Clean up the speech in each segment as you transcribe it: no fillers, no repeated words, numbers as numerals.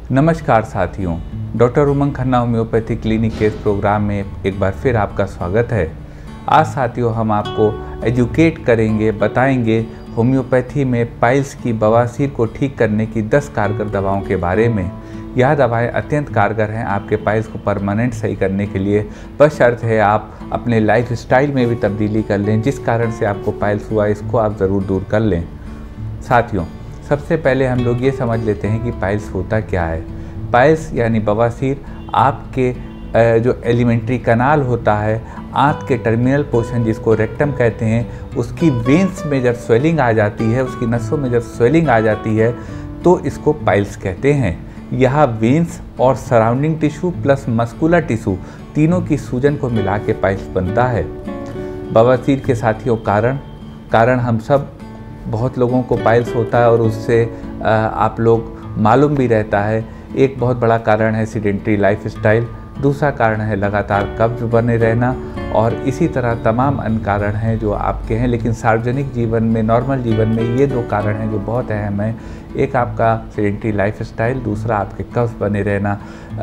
नमस्कार साथियों, doctor Umang Khanna homeopathy clinic के इस प्रोग्राम में एक बार फिर आपका स्वागत है। आज साथियों हम आपको एजुकेट करेंगे, बताएंगे होम्योपैथी में पाइल्स की बवासीर को ठीक करने की 10 कारगर दवाओं के बारे में। यह दवाएं अत्यंत कारगर हैं आपके पाइल्स को परमानेंट सही करने के लिए, बस शर्त है आप अपने लाइफ स्टाइल में भी तब्दीली कर लें। जिस कारण से आपको पाइल्स हुआ इसको आप ज़रूर दूर कर लें। साथियों, सबसे पहले हम लोग ये समझ लेते हैं कि पाइल्स होता क्या है। पाइल्स यानी बवासीर आपके जो एलिमेंट्री कनाल होता है, आंत के टर्मिनल पोर्शन जिसको रेक्टम कहते हैं, उसकी वेंस में जब स्वेलिंग आ जाती है, उसकी नसों में जब स्वेलिंग आ जाती है तो इसको पाइल्स कहते हैं। यह वेंस और surrounding tissue plus muscular tissue तीनों की सूजन को मिला के पाइल्स बनता है। बवासीर के साथियों कारण हम सब बहुत लोगों को पाइल्स होता है और उससे आप लोग मालूम भी रहता है। एक बहुत बड़ा कारण है सीडेंटरी लाइफस्टाइल, दूसरा कारण है लगातार कब्ज बने रहना, और इसी तरह तमाम अन्य कारण हैं जो आपके हैं। लेकिन सार्वजनिक जीवन में, नॉर्मल जीवन में ये 2 कारण हैं जो बहुत अहम हैं। एक आपका सीडेंटरी लाइफस्टाइल, दूसरा आपके कब्ज बने रहना,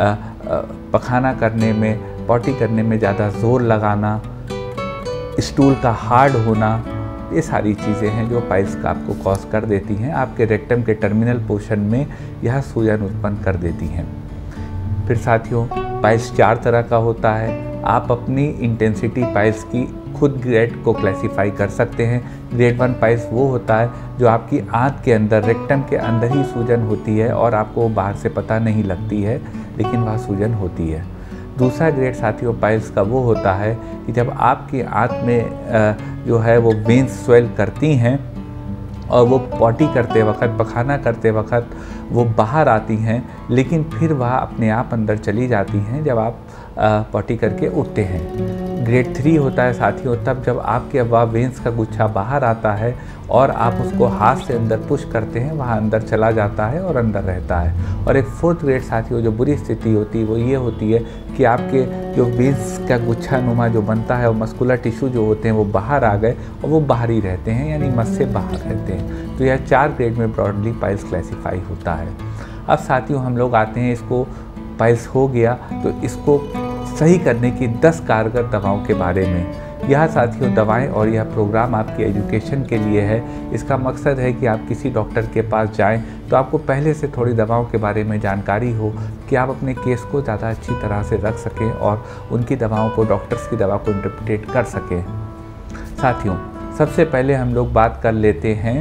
पखाना करने में, पॉटी करने में ज़्यादा जोर लगाना, स्टूल का हार्ड होना, ये सारी चीज़ें हैं जो पाइल्स का आपको कॉज कर देती हैं। आपके रेक्टम के टर्मिनल पोर्शन में यह सूजन उत्पन्न कर देती हैं। फिर साथियों, पाइल्स 4 तरह का होता है। आप अपनी इंटेंसिटी पाइल्स की खुद ग्रेड को क्लासीफाई कर सकते हैं। ग्रेड 1 पाइल्स वो होता है जो आपकी आंत के अंदर, रेक्टम के अंदर ही सूजन होती है और आपको बाहर से पता नहीं लगती है, लेकिन वह सूजन होती है। दूसरा ग्रेड साथियों पाइल्स का वो होता है कि जब आपकी आंत में जो है वो वेंस स्वेल करती हैं और वो पॉटी करते वक्त, पखाना करते वक्त वो बाहर आती हैं, लेकिन फिर वह अपने आप अंदर चली जाती हैं जब आप पॉटी करके उठते हैं। ग्रेड 3 होता है साथियों तब जब आपके वह वेंस का गुच्छा बाहर आता है और आप उसको हाथ से अंदर पुश करते हैं, वहाँ अंदर चला जाता है और अंदर रहता है। और एक 4th ग्रेड साथियों जो बुरी स्थिति होती है वो ये होती है कि आपके जो वेंस का गुच्छा नुमा जो बनता है और मस्कुलर टिश्यू जो होते हैं वो बाहर आ गए और वो बाहर ही रहते हैं, यानी मस से बाहर रहते हैं। तो यह 4 ग्रेड में ब्रॉडली पाइल्स क्लासीफाई होता है। अब साथियों हम लोग आते हैं, इसको पाइल्स हो गया तो इसको सही करने की 10 कारगर दवाओं के बारे में। यह साथियों दवाएं और यह प्रोग्राम आपकी एजुकेशन के लिए है। इसका मकसद है कि आप किसी डॉक्टर के पास जाएं तो आपको पहले से थोड़ी दवाओं के बारे में जानकारी हो कि आप अपने केस को ज़्यादा अच्छी तरह से रख सकें और उनकी दवाओं को, डॉक्टर्स की दवा को इंटरप्रेट कर सकें। साथियों, सबसे पहले हम लोग बात कर लेते हैं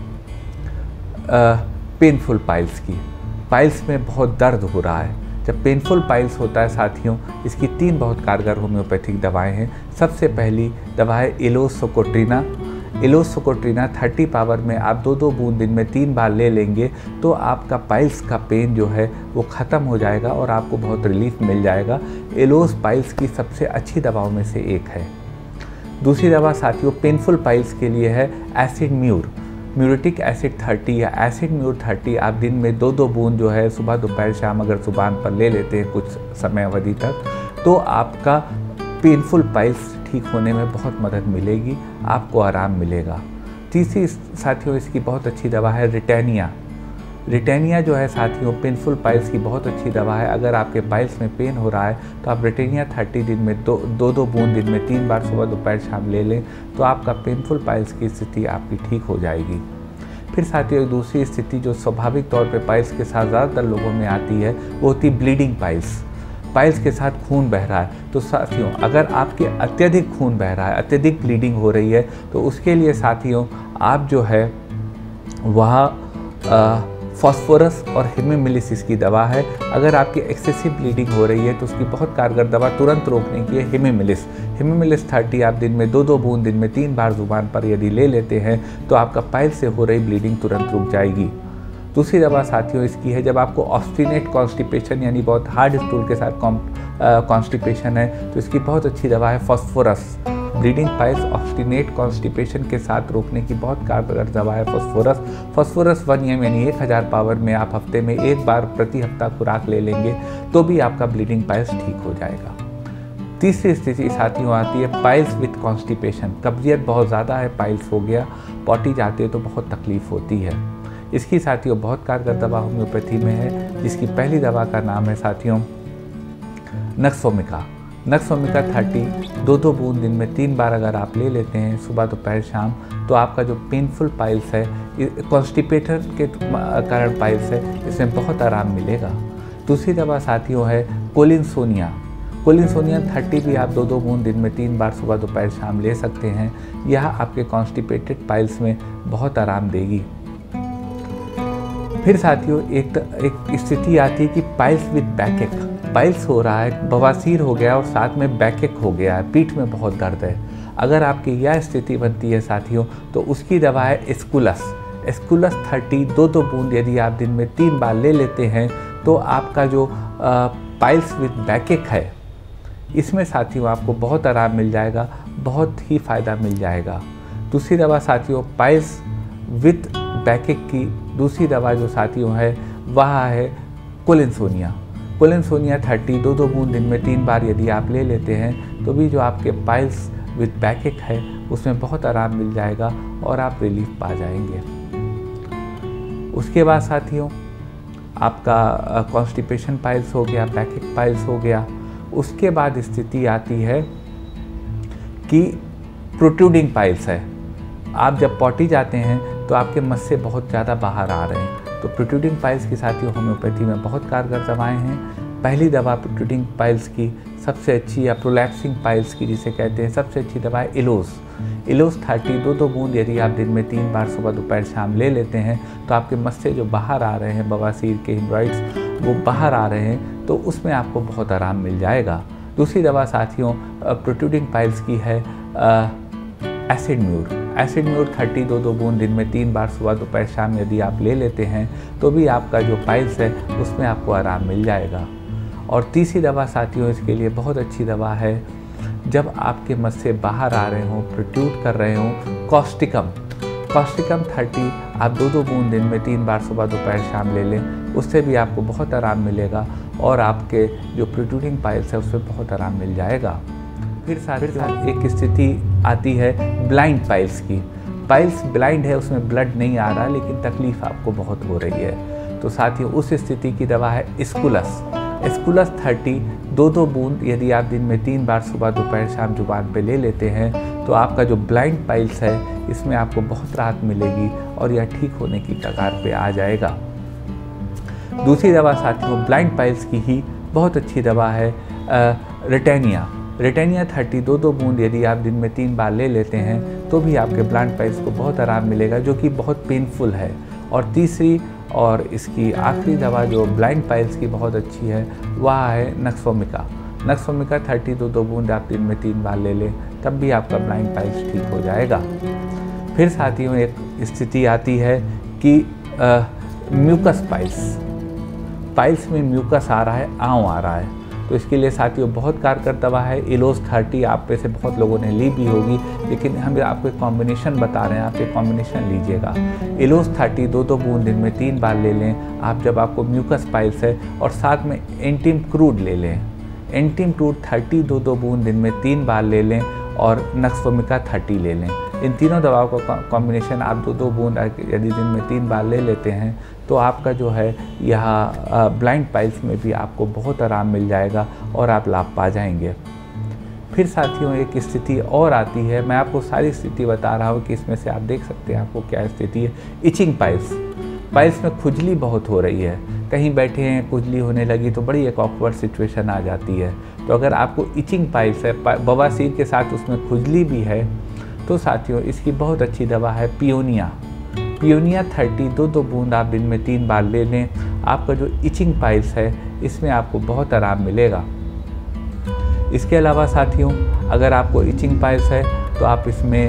पेनफुल पाइल्स की। पाइल्स में बहुत दर्द हो रहा है। जब पेनफुल पाइल्स होता है साथियों, इसकी 3 बहुत कारगर होम्योपैथिक दवाएं हैं। सबसे पहली दवा है एलोसोकोट्रिना। एलोसोकोट्रिना 30 पावर में आप 2-2 बूंद दिन में 3 बार ले लेंगे तो आपका पाइल्स का पेन जो है वो ख़त्म हो जाएगा और आपको बहुत रिलीफ मिल जाएगा। एलोस पाइल्स की सबसे अच्छी दवाओं में से एक है। दूसरी दवा साथियों पेनफुल पाइल्स के लिए है एसिड म्यूर, म्यूरेटिक एसिड 30 या एसिड म्यूर 30। आप दिन में 2-2 बूंद जो है सुबह, दोपहर, शाम अगर जुबान पर ले लेते हैं कुछ समय अवधि तक, तो आपका पेनफुल पाइल्स ठीक होने में बहुत मदद मिलेगी, आपको आराम मिलेगा। तीसरी साथियों इसकी बहुत अच्छी दवा है रिटेनिया। रिटेनिया जो है साथियों पेनफुल पाइल्स की बहुत अच्छी दवा है। अगर आपके पाइल्स में पेन हो रहा है तो आप रिटेनिया 30 दिन में 2-2 बूंद दिन में 3 बार सुबह, दोपहर, शाम ले लें तो आपका पेनफुल पाइल्स की स्थिति आपकी ठीक हो जाएगी। फिर साथियों एक दूसरी स्थिति जो स्वाभाविक तौर पे पाइल्स के साथ ज़्यादातर लोगों में आती है वो होती है ब्लीडिंग पाइल्स। पाइल्स के साथ खून बह रहा है। तो साथियों अगर आपके अत्यधिक खून बह रहा है, अत्यधिक ब्लीडिंग हो रही है, तो उसके लिए साथियों आप जो है वह फॉस्फोरस और हेमीमिलिस की दवा है। अगर आपकी एक्सेसिव ब्लीडिंग हो रही है तो उसकी बहुत कारगर दवा तुरंत रोकने की है हेमीमिलिस 30। आप दिन में 2-2 बूंद दिन में 3 बार जुबान पर यदि ले लेते हैं तो आपका पाइल्स से हो रही ब्लीडिंग तुरंत रुक जाएगी। दूसरी दवा साथियों इसकी है जब आपको ऑब्स्टिनेट कॉन्स्टिपेशन यानी बहुत हार्ड स्टूल के साथ कॉन्स्टिपेशन है तो इसकी बहुत अच्छी दवा है phosphorus. Bleeding piles obstinate constipation के साथ रोकने की बहुत कारगर दवा है फॉस्फोरस 1 mg यानी 1000 पावर में आप हफ्ते में 1 बार प्रति हफ्ता खुराक ले लेंगे तो भी आपका ब्लीडिंग पाइल्स ठीक हो जाएगा। तीसरी स्थिति साथियों आती है पाइल्स विथ कॉन्स्टिपेशन। कब्जियत बहुत ज़्यादा है, पाइल्स हो गया, पॉटी जाते हैं तो बहुत तकलीफ होती है। इसकी साथियों बहुत कारगर दवा होम्योपैथी में है, जिसकी पहली दवा का नाम है साथियों नक्सोमिका। नक्सोमिका 30 2 बूंद दिन में 3 बार अगर आप ले लेते हैं सुबह दोपहर शाम, तो आपका जो पेनफुल पाइल्स है, कॉन्स्टिपेटर के कारण पाइल्स है, इसमें बहुत आराम मिलेगा। दूसरी दवा साथियों है कोलिनसोनिया। कोलिनसोनिया 30 भी आप 2 बूंद दिन में 3 बार सुबह दोपहर शाम ले सकते हैं। यह आपके कॉन्स्टिपेटेड पाइल्स में बहुत आराम देगी। फिर साथियों एक स्थिति आती है कि पाइल्स विद बैकएक, पाइल्स हो रहा है, बवासीर हो गया और साथ में बैकएक हो गया है, पीठ में बहुत दर्द है। अगर आपकी यह स्थिति बनती है साथियों, तो उसकी दवा है एस्कुलस। एस्कुलस 30 2 बूंद यदि आप दिन में 3 बार ले लेते हैं, तो आपका जो पाइल्स विद बैकएक है, इसमें साथियों आपको बहुत आराम मिल जाएगा, बहुत ही फ़ायदा मिल जाएगा। दूसरी दवा साथियों पाइल्स विद बैकएक की दूसरी दवा जो साथियों है वह है कोलिनसोनिया। कोलिनसोनिया 30 2 बूंद दिन में 3 बार यदि आप ले लेते हैं, तो भी जो आपके पाइल्स विद बैकएक है उसमें बहुत आराम मिल जाएगा और आप रिलीफ पा जाएंगे। उसके बाद साथियों आपका कॉन्स्टिपेशन पाइल्स हो गया, बैकएक पाइल्स हो गया। उसके बाद स्थिति आती है कि प्रोट्रूडिंग पाइल्स है। आप जब पॉटी जाते हैं तो आपके मस्से बहुत ज़्यादा बाहर आ रहे हैं, तो प्रोट्रूडिंग पाइल्स की साथियों होम्योपैथी में बहुत कारगर दवाएं हैं। पहली दवा प्रोट्रूडिंग पाइल्स की सबसे अच्छी, या प्रोलैप्सिंग पाइल्स की जिसे कहते हैं, सबसे अच्छी दवा है इलोस। इलोस 30 2 बूंद यदि आप दिन में 3 बार सुबह दोपहर शाम ले लेते हैं, तो आपके मस्से जो बाहर आ रहे हैं, बवासीर के हिमोरॉइड्स वो बाहर आ रहे हैं, तो उसमें आपको बहुत आराम मिल जाएगा। दूसरी दवा साथियों प्रोट्रूडिंग पाइल्स की है एसिड म्यूर। एसिड म्यूर 30 2 बूंद दिन में 3 बार सुबह दोपहर शाम यदि आप ले लेते हैं, तो भी आपका जो पाइल्स है उसमें आपको आराम मिल जाएगा। और तीसरी दवा साथियों इसके लिए बहुत अच्छी दवा है, जब आपके मस्से बाहर आ रहे हों, प्रोट्रूड कर रहे हों, कॉस्टिकम। कॉस्टिकम 30 आप 2 बूंद दिन में 3 बार सुबह दोपहर शाम ले लें, उससे भी आपको बहुत आराम मिलेगा और आपके जो प्रोट्रूडिंग पाइल्स है उसमें बहुत आराम मिल जाएगा। फिर साथ एक स्थिति आती है ब्लाइंड पाइल्स की। पाइल्स ब्लाइंड है, उसमें ब्लड नहीं आ रहा, लेकिन तकलीफ़ आपको बहुत हो रही है, तो साथियों उस स्थिति की दवा है एस्कुलस। एस्कुलस 30 2 बूंद यदि आप दिन में 3 बार सुबह दोपहर शाम जुबान पे ले लेते हैं, तो आपका जो ब्लाइंड पाइल्स है इसमें आपको बहुत राहत मिलेगी और यह ठीक होने की कगार पे आ जाएगा। दूसरी दवा साथियों ब्लाइंड पाइल्स की ही बहुत अच्छी दवा है रेटेनिया। रेटेनिया 30 2 बूंद यदि आप दिन में 3 बार ले लेते हैं, तो भी आपके ब्लाइंड पाइल्स को बहुत आराम मिलेगा, जो कि बहुत पेनफुल है। और तीसरी और इसकी आखिरी दवा जो ब्लाइंड पाइल्स की बहुत अच्छी है वह है नक्सोमिका। नक्सोमिका 30 2 बूंद आप दिन में 3 बार ले लें, तब भी आपका ब्लाइंड पाइल्स ठीक हो जाएगा। फिर साथियों एक स्थिति आती है कि म्यूकस पाइल्स में म्यूकस आ रहा है, आंव आ रहा है, तो इसके लिए साथियों बहुत कारगर दवा है इलोस 30। आप में से बहुत लोगों ने ली भी होगी, लेकिन हम आपको एक कॉम्बिनेशन बता रहे हैं, आप एक कॉम्बिनेशन लीजिएगा। इलोस 30 2 बूंद दिन में 3 बार ले लें आप जब आपको म्यूकस पाइल्स है, और साथ में एंटीम क्रूड ले लें। एंटीम क्रूड 30 2 बूंद दिन में 3 बार ले लें और नक्सोमिका 30 ले लें। इन तीनों दवाओं का कॉम्बिनेशन आप 2 बूंद यदि दिन में 3 बार ले लेते हैं, तो आपका जो है यह ब्लाइंड पाइल्स में भी आपको बहुत आराम मिल जाएगा और आप लाभ पा जाएंगे। फिर साथियों एक स्थिति और आती है, मैं आपको सारी स्थिति बता रहा हूँ कि इसमें से आप देख सकते हैं आपको क्या स्थिति है। इचिंग पाइल्स में खुजली बहुत हो रही है, कहीं बैठे हैं खुजली होने लगी तो बड़ी एक ऑकवर्ड सिचुएशन आ जाती है। तो अगर आपको इचिंग पाइल्स है, बवासीर के साथ उसमें खुजली भी है, तो साथियों इसकी बहुत अच्छी दवा है पियोनिया। 30 2 बूंद आप दिन में 3 बार ले लें, आपका जो इचिंग पाइल्स है इसमें आपको बहुत आराम मिलेगा। इसके अलावा साथियों अगर आपको इचिंग पाइल्स है, तो आप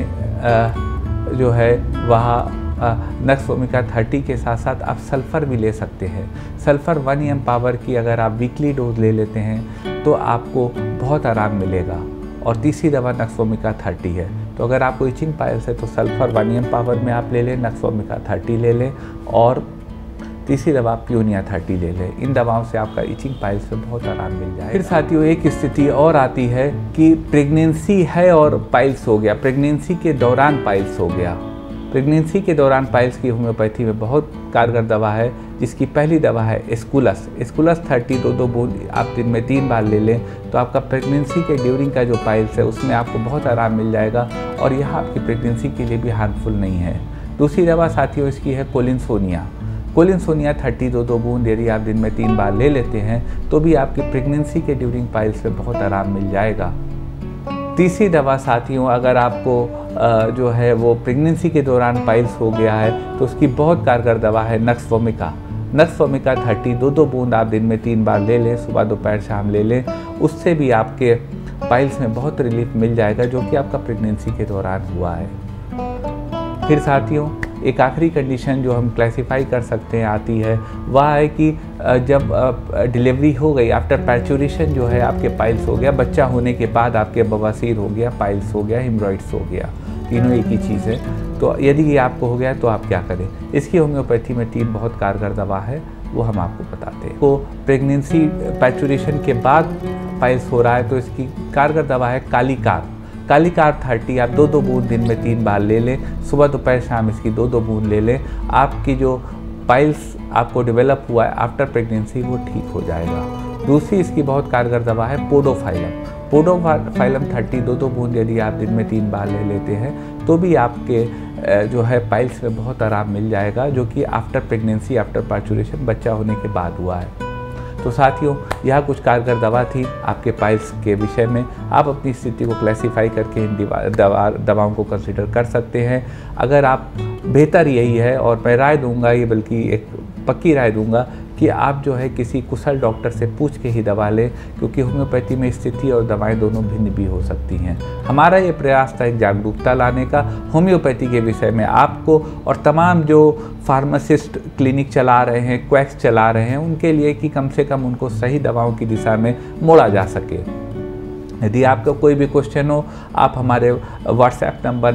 इसमें जो है वह नक्सोमिका 30 के साथ साथ आप सल्फ़र भी ले सकते हैं। सल्फ़र 1 mg पावर की अगर आप वीकली डोज ले लेते हैं, तो आपको बहुत आराम मिलेगा। और तीसरी दवा नक्सोमिका 30 है, तो अगर आपको इचिंग पाइल्स है तो सल्फ़र 1 mg पावर में आप ले लें, नक्सोमिका 30 ले लें और तीसरी दवा पियोनिया 30 ले लें। इन दवाओं से आपका इचिंग पाइल्स से बहुत आराम मिल जाएगा। फिर साथियों एक स्थिति और आती है कि प्रेगनेंसी है और पाइल्स हो गया, प्रेगनेंसी के दौरान पाइल्स हो गया, प्रेगनेंसी के दौरान पाइल्स की होम्योपैथी में बहुत कारगर दवा है, जिसकी पहली दवा है एस्कुलस। एस्कुलस 30 दो बूंद आप दिन में 3 बार ले लें तो आपका प्रेगनेंसी के ड्यूरिंग का जो पाइल्स है उसमें आपको बहुत आराम मिल जाएगा और यह आपकी प्रेगनेंसी के लिए भी हार्मफुल नहीं है। दूसरी दवा साथियों इसकी है कोलिनसोनिया। कोलिनसोनिया 30 दो बूंद यदि आप दिन में 3 बार ले लेते हैं तो भी आपकी प्रेगनेंसी के ड्यूरिंग पाइल्स में बहुत आराम मिल जाएगा। तीसरी दवा साथियों, अगर आपको जो है वो प्रेगनेंसी के दौरान पाइल्स हो गया है तो उसकी बहुत कारगर दवा है नक्स वोमिका। नक्स वोमिका 30 दो बूंद आप दिन में 3 बार ले लें, सुबह दोपहर शाम ले लें, उससे भी आपके पाइल्स में बहुत रिलीफ मिल जाएगा जो कि आपका प्रेगनेंसी के दौरान हुआ है। फिर साथियों एक आखिरी कंडीशन जो हम क्लासिफाई कर सकते हैं आती है, वह है कि जब डिलीवरी हो गई, आफ्टर पैचुरेशन जो है आपके पाइल्स हो गया, बच्चा होने के बाद आपके बवासीर हो गया, पाइल्स हो गया, हिमरॉइड्स हो गया, तीनों एक ही चीज़ है। तो यदि ये आपको हो गया तो आप क्या करें? इसकी होम्योपैथी में 3 बहुत कारगर दवा है, वो हम आपको बताते हैं। तो प्रेगनेंसी पैचुरेशन के बाद पाइल्स हो रहा है तो इसकी कारगर दवा है कालीकार। कालीकार 30 आप दो बूंद दिन में 3 बार ले लें, सुबह दोपहर शाम इसकी दो बूंद ले लें, आपकी जो पाइल्स आपको डेवलप हुआ है आफ्टर प्रेगनेंसी वो ठीक हो जाएगा। दूसरी इसकी बहुत कारगर दवा है पोडोफाइलम। पोडोफाइलम 30 दो बूंद यदि आप दिन में 3 बार ले लेते हैं तो भी आपके जो है पाइल्स में बहुत आराम मिल जाएगा, जो कि आफ्टर प्रेगनेंसी आफ्टर पैचुरेशन बच्चा होने के बाद हुआ है। तो साथियों यह कुछ कारगर दवा थी आपके पाइल्स के विषय में। आप अपनी स्थिति को क्लासीफाई करके इन दवाओं को कंसिडर कर सकते हैं। अगर आप बेहतर यही है और मैं राय दूंगा, ये बल्कि एक पक्की राय दूंगा कि आप जो है किसी कुशल डॉक्टर से पूछ के ही दवा लें, क्योंकि होम्योपैथी में स्थिति और दवाएं दोनों भिन्न भी हो सकती हैं। हमारा ये प्रयास था एक जागरूकता लाने का होम्योपैथी के विषय में आपको, और तमाम जो फार्मासिस्ट क्लिनिक चला रहे हैं, क्वैक्स चला रहे हैं, उनके लिए कि कम से कम उनको सही दवाओं की दिशा में मोड़ा जा सके। यदि आपका कोई भी क्वेश्चन हो, आप हमारे व्हाट्सएप नंबर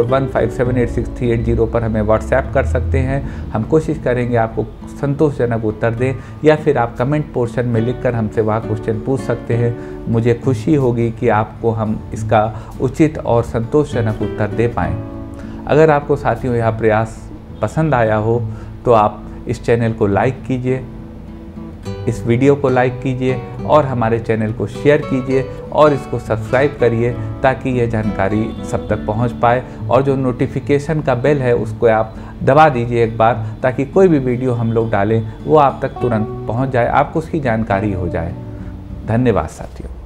9415786380 पर हमें व्हाट्सएप कर सकते हैं। हम कोशिश करेंगे आपको संतोषजनक उत्तर दें, या फिर आप कमेंट पोर्शन में लिखकर हमसे वह क्वेश्चन पूछ सकते हैं। मुझे खुशी होगी कि आपको हम इसका उचित और संतोषजनक उत्तर दे पाएँ। अगर आपको साथियों यह प्रयास पसंद आया हो तो आप इस चैनल को लाइक कीजिए, इस वीडियो को लाइक कीजिए और हमारे चैनल को शेयर कीजिए और इसको सब्सक्राइब करिए, ताकि यह जानकारी सब तक पहुंच पाए। और जो नोटिफिकेशन का बेल है उसको आप दबा दीजिए एक बार, ताकि कोई भी वीडियो हम लोग डालें वो आप तक तुरंत पहुंच जाए, आपको उसकी जानकारी हो जाए। धन्यवाद साथियों।